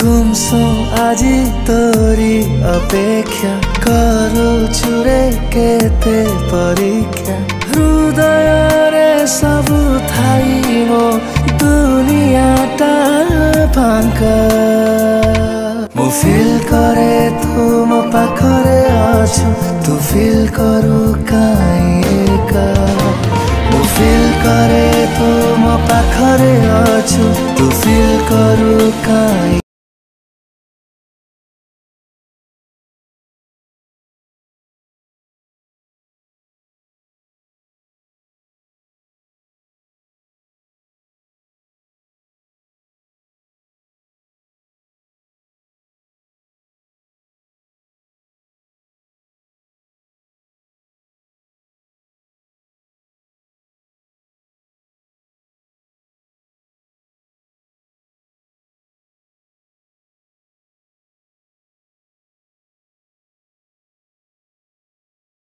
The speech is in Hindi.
गुमसुम আজি तोरी अपेक्षा करूछु रे केते परीक्षा हृदय रे सबु थाई मो दुनियाटा फांका मु फील करे तू मो पाखरे अछु तू फील करू काई एका मु फील करे तू मो पाखरे अछु तू फील करू काई